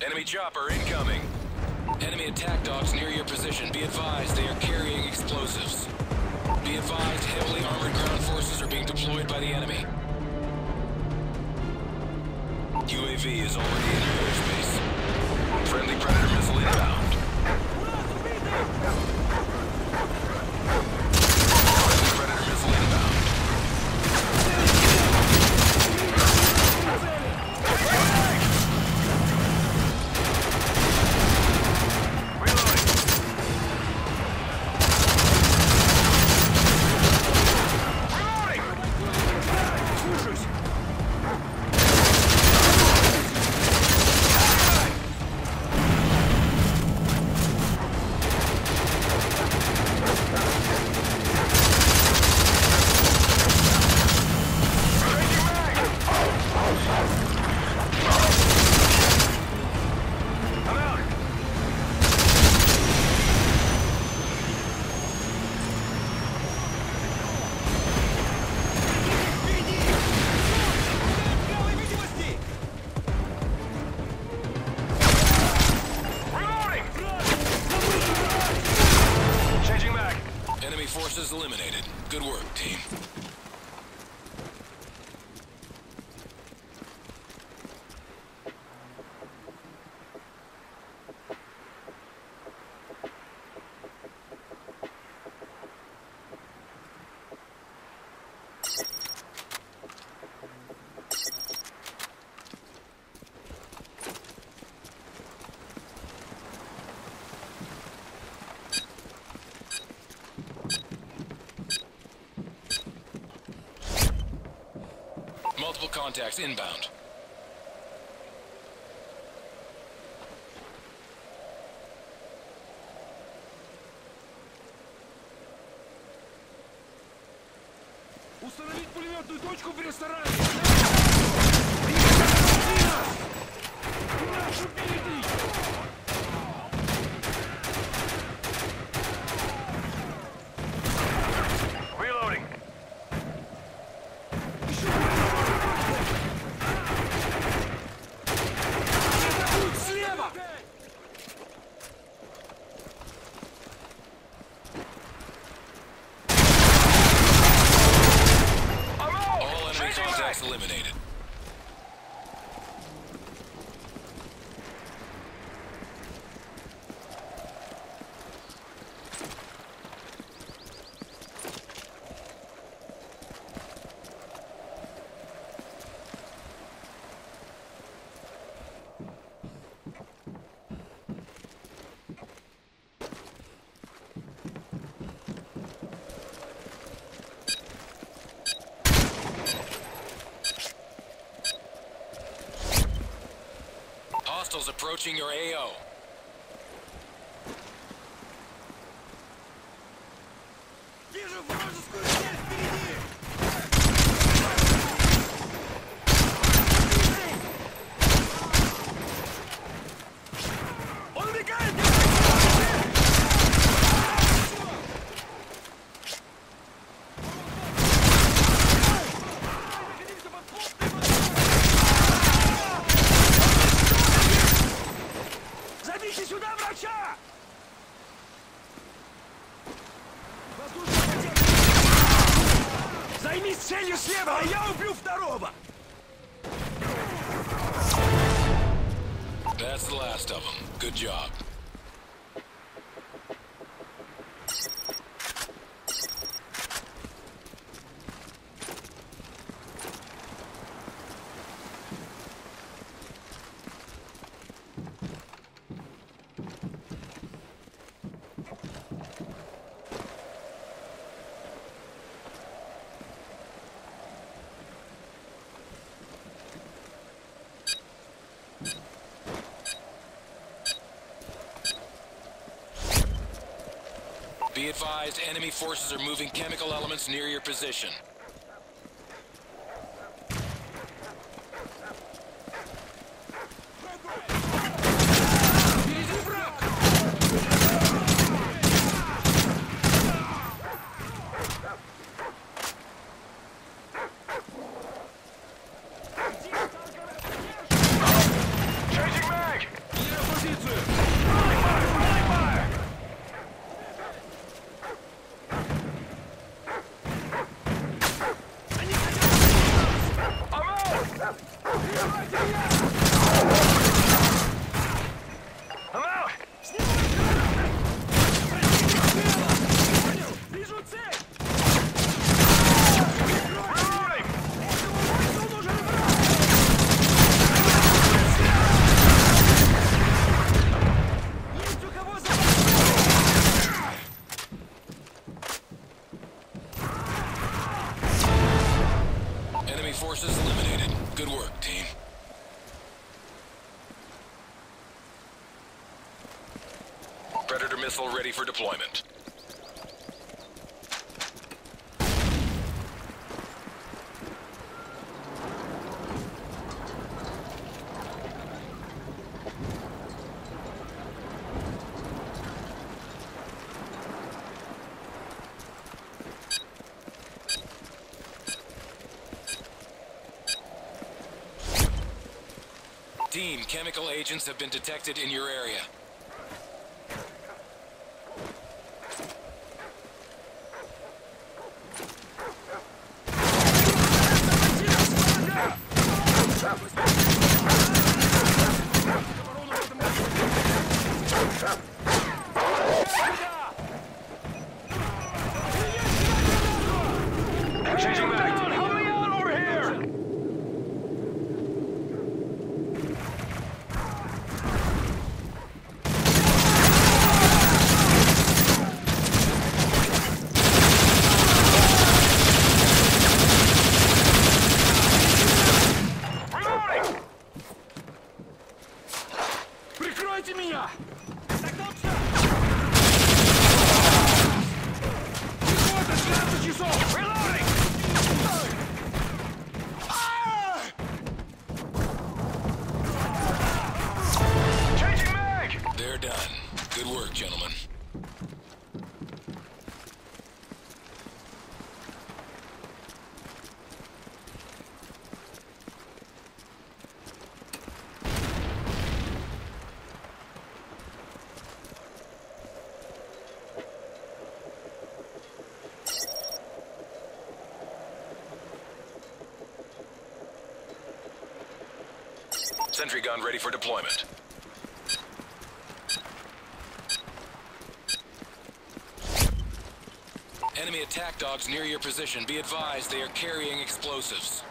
Enemy chopper incoming. Enemy attack dogs near your position. Be advised, they are carrying explosives. Be advised, heavily armored ground forces are being deployed by the enemy. UAV is already in your airspace. Friendly Predator missile inbound. Friendly Predator missile inbound. Forces eliminated. Good work, team. Multiple contacts inbound. Установить пулеметную точку в ресторане! Нашу впереди! Eliminated. Hostiles approaching your AO. Вижу вражескую цель впереди! Он убегает! Забейте сюда, врача! Займись целью слева, а я убью второго! That's the last of them. Good job. Be advised, enemy forces are moving chemical elements near your position. Changing mag! Predator missile ready for deployment. Team, chemical agents have been detected in your area. Changing back. Help me out over here. Reloading. Прикройте меня. Так точно. Прикройте 12 часов. Reloading. Changing mag! They're done. Good work, gentlemen. Sentry gun ready for deployment. Enemy attack dogs near your position. Be advised they are carrying explosives.